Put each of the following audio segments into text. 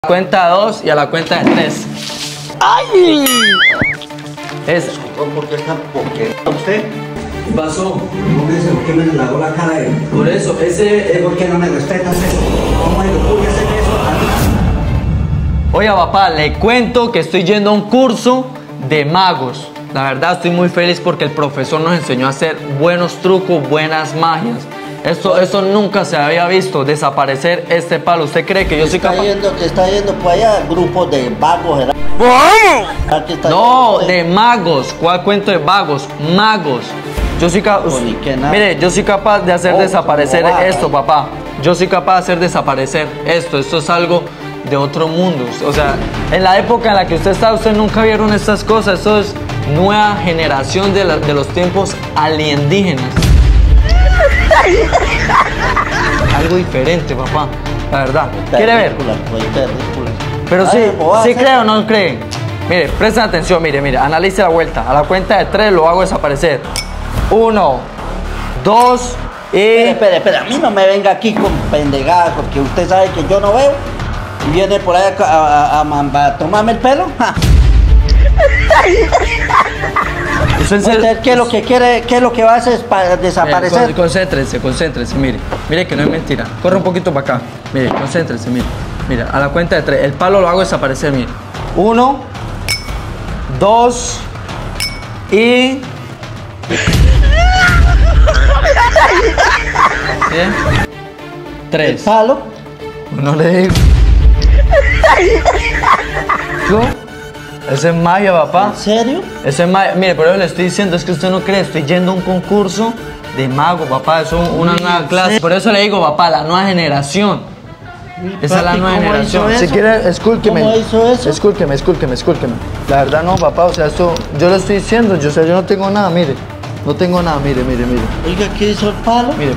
Cuenta de 2 y a la cuenta de 3. ¡Ay! Es. ¿Por qué está? ¿Por qué? ¿Usted? ¿Qué pasó? No me dice por qué me lavó la cara él. Por eso, ¿Por qué no me respetas eso? ¿Cómo me pude hacer eso? Oiga, papá, le cuento que estoy yendo a un curso de magos. La verdad estoy muy feliz porque el profesor nos enseñó a hacer buenos trucos, buenas magias. Eso nunca se había visto, desaparecer este palo. ¿Usted cree que yo soy capaz? Que está yendo por allá grupos de vagos, ¿verdad? No, de magos. ¿Cuál cuento de vagos? Magos. Yo soy capaz. Mire, yo soy capaz de hacer desaparecer esto, papá. Yo soy capaz de hacer desaparecer esto. Esto es algo de otro mundo. O sea, en la época en la que usted está, usted nunca vieron estas cosas. Esto es nueva generación de los tiempos alienígenas. Algo diferente, papá. La verdad. ¿Quiere ver? Pero sí, sí cree o no cree. Mire, presten atención, mire, analice la vuelta. A la cuenta de 3 lo hago desaparecer. 1, 2 y... Espera, a mí no me venga aquí con pendejadas, porque usted sabe que yo no veo y viene por ahí a tomarme el pelo. ¿Qué es lo que quiere? ¿Qué es lo que va a hacer para desaparecer? Concéntrese, mire que no es mentira. Corre un poquito para acá. Mire, concéntrese, mire, a la cuenta de 3, el palo lo hago desaparecer, mire. 1, 2 y... 3. ¿El palo? No le digo. ¿Yo? Eso es magia, papá. ¿En serio? Eso es magia. Mire, por eso le estoy diciendo, es que usted no cree, estoy yendo a un concurso de mago, papá. Eso es una nueva clase. Por eso le digo, papá, la nueva generación. Esa es la nueva generación. Si quiere, escúlqueme. ¿Cómo hizo eso? Escúlqueme. La verdad no, papá, o sea, esto, yo le estoy diciendo, yo no tengo nada, mire. No tengo nada, mire. Oiga, ¿qué hizo el palo? Mire,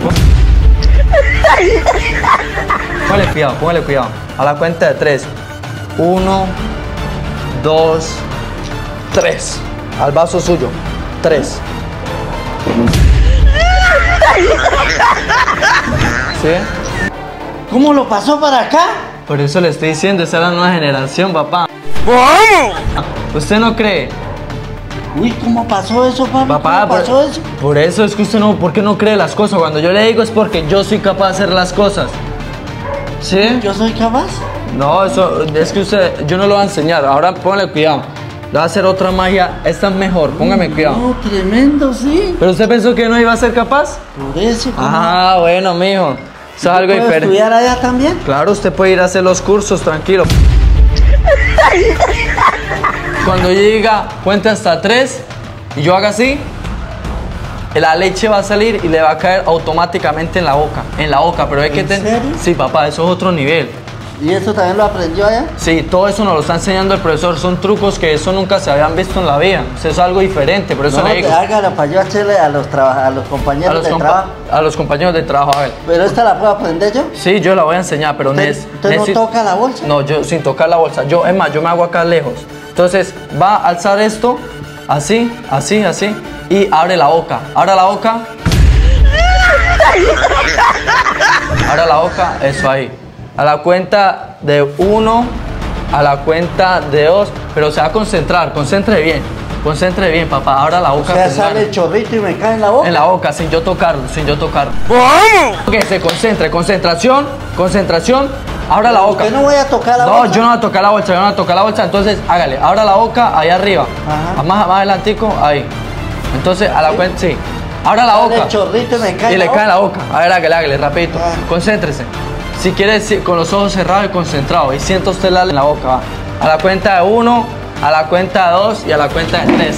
póngale cuidado. A la cuenta de 3. 1, 2, 3. Al vaso suyo. 3. ¿Sí? ¿Cómo lo pasó para acá? Por eso le estoy diciendo, esa es la nueva generación, papá. ¿Usted no cree? Uy, ¿cómo pasó eso, papi? Papá, ¿Cómo pasó eso? Por eso es que usted no, ¿por qué no cree las cosas? Cuando yo le digo es porque yo soy capaz de hacer las cosas. ¿Sí? ¿Yo soy capaz? No, eso es que usted, yo no lo voy a enseñar. Ahora póngale cuidado. Le voy a hacer otra magia. Esta es mejor, póngame cuidado. No, tremendo, sí. ¿Pero usted pensó que no iba a ser capaz? Por eso. Ah, bueno, mijo. Eso es algo diferente. ¿Puedo estudiar allá también? Claro, usted puede ir a hacer los cursos, tranquilo. Cuando yo diga, cuente hasta 3 y yo haga así, la leche va a salir y le va a caer automáticamente en la boca, pero hay que tener... ¿En serio? Sí, papá, eso es otro nivel. ¿Y eso también lo aprendió allá? Sí, todo eso nos lo está enseñando el profesor, son trucos que eso nunca se habían visto en la vida, eso es algo diferente, por eso le digo... Hágalo para yo hacerle a los compañeros de trabajo. A los compañeros de trabajo, a ver. ¿Pero esta la puedo aprender yo? Sí, yo la voy a enseñar, pero ¿Usted no toca la bolsa? No, yo sin tocar la bolsa. Es más, yo me hago acá lejos. Entonces, va a alzar esto, así, y abre la boca. Abre la boca. Abre la boca, eso ahí. A la cuenta de 1, a la cuenta de 2, pero se va a concentrar, concentre bien, papá. Abra la boca. O sea, sale el chorrito y me cae en la boca. En la boca, sin yo tocarlo. Que se concentre, concentración. Abra la boca. ¿Yo no voy a tocar la bolsa? No, yo no voy a tocar la bolsa, entonces hágale, abra la boca ahí arriba. Ajá. Más adelantico, ahí. Entonces, a la cuenta, sí. Abra la boca. El chorrito y me cae y le cae en la boca. A ver, hágale, rapidito. Concéntrese. Si quiere, con los ojos cerrados y concentrado. Y sienta usted la en la boca, va. A la cuenta de 1, a la cuenta de 2 y a la cuenta de 3.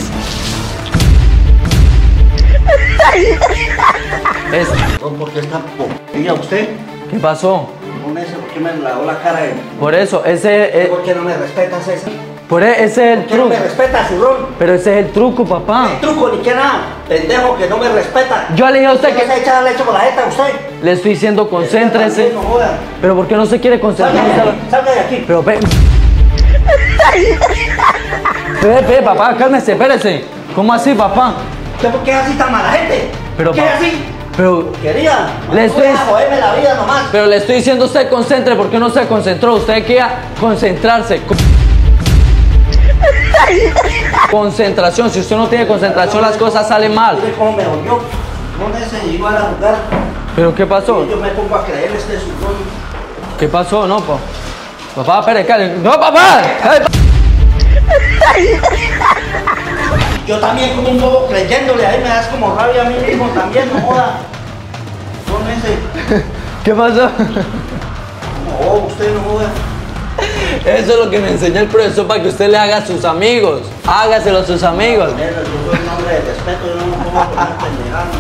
¿Por qué está ¿Y a usted? ¿Qué pasó? ¿Por qué me lavó la cara él? Por eso, ese es... ¿Por qué no me respetas ese? Ese es el truco. ¿Por qué no me respetas, Zurrón? Pero ese es el truco, papá. ¿Qué truco ni qué nada? Pendejo que no me respeta. Yo le dije a usted que... ¿No se echa leche por la jeta a usted? Le estoy diciendo concéntrese. No joda. Pero ¿por qué no se quiere concentrar? Salga de aquí. Pero ve, papá, cálmese, espérese. ¿Cómo así, papá? ¿Usted por qué es así tan mala gente? Pero, ¿Qué es así? Pero Quería. Le estoy- joderme la vida nomás. Pero le estoy diciendo a usted concentre, ¿por qué no se concentró? Usted quería concentrarse. Concentración, si usted no tiene concentración las cosas salen mal. Mire cómo me oyó. No necesito igual a jugar. ¿Pero qué pasó? Yo me pongo a creer este sufrón. ¿Qué pasó? No, papá, espere, Karen. ¡No, papá! Yo también como un bobo creyéndole, ahí me das como rabia a mí mismo también, no joda. Con ese. ¿Qué pasó? No, usted no joda. Eso es lo que me enseñó el profesor para que usted le haga a sus amigos. Hágaselo a sus amigos. Yo soy un hombre de respeto, yo no me pongo con una pendejada.